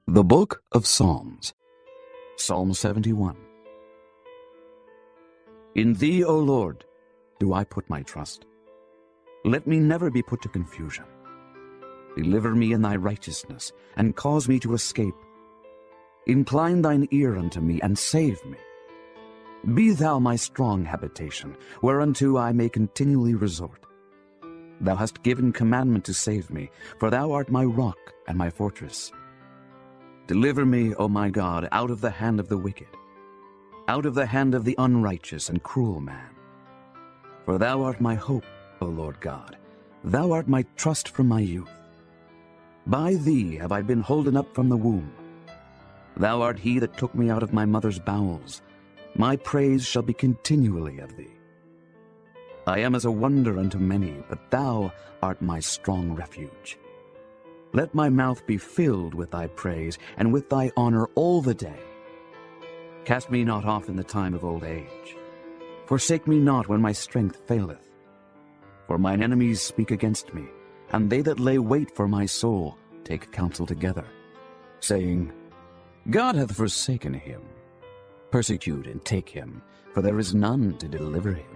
The Book of Psalms, Psalm 71. In Thee, O Lord, do I put my trust. Let me never be put to confusion. Deliver me in Thy righteousness, and cause me to escape. Incline Thine ear unto me, and save me. Be Thou my strong habitation, whereunto I may continually resort. Thou hast given commandment to save me, for Thou art my rock and my fortress. Deliver me, O my God, out of the hand of the wicked, out of the hand of the unrighteous and cruel man. For Thou art my hope, O Lord God. Thou art my trust from my youth. By Thee have I been holden up from the womb. Thou art He that took me out of my mother's bowels. My praise shall be continually of Thee. I am as a wonder unto many, but Thou art my strong refuge. Let my mouth be filled with Thy praise, and with Thy honor all the day. Cast me not off in the time of old age. Forsake me not when my strength faileth. For mine enemies speak against me, and they that lay wait for my soul take counsel together, saying, God hath forsaken him. Persecute and take him, for there is none to deliver him.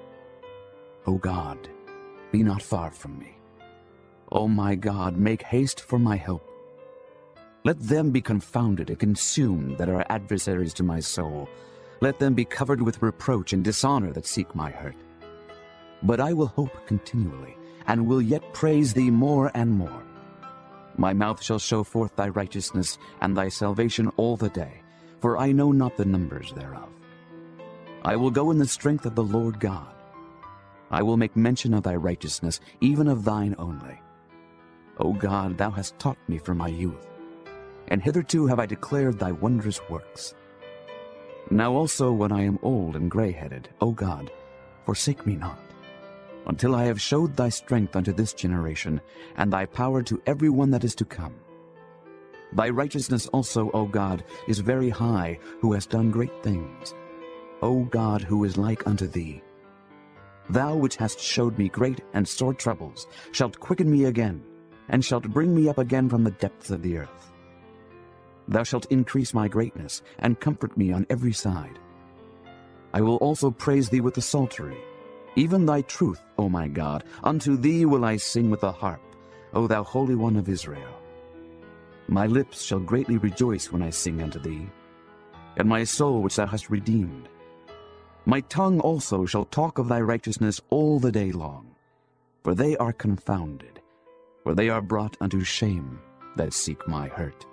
O God, be not far from me. O my God, make haste for my help. Let them be confounded and consumed that are adversaries to my soul. Let them be covered with reproach and dishonor that seek my hurt. But I will hope continually, and will yet praise Thee more and more. My mouth shall show forth Thy righteousness and Thy salvation all the day, for I know not the numbers thereof. I will go in the strength of the Lord God. I will make mention of Thy righteousness, even of Thine only. O God, Thou hast taught me from my youth, and hitherto have I declared Thy wondrous works. Now also when I am old and gray-headed, O God, forsake me not, until I have showed Thy strength unto this generation, and Thy power to every one that is to come. Thy righteousness also, O God, is very high, who hast done great things. O God, who is like unto Thee? Thou which hast showed me great and sore troubles, shalt quicken me again, and shalt bring me up again from the depths of the earth. Thou shalt increase my greatness, and comfort me on every side. I will also praise Thee with the psaltery, even Thy truth, O my God. Unto Thee will I sing with the harp, O Thou Holy One of Israel. My lips shall greatly rejoice when I sing unto Thee, and my soul which Thou hast redeemed. My tongue also shall talk of Thy righteousness all the day long, for they are confounded, for they are brought unto shame that seek my hurt.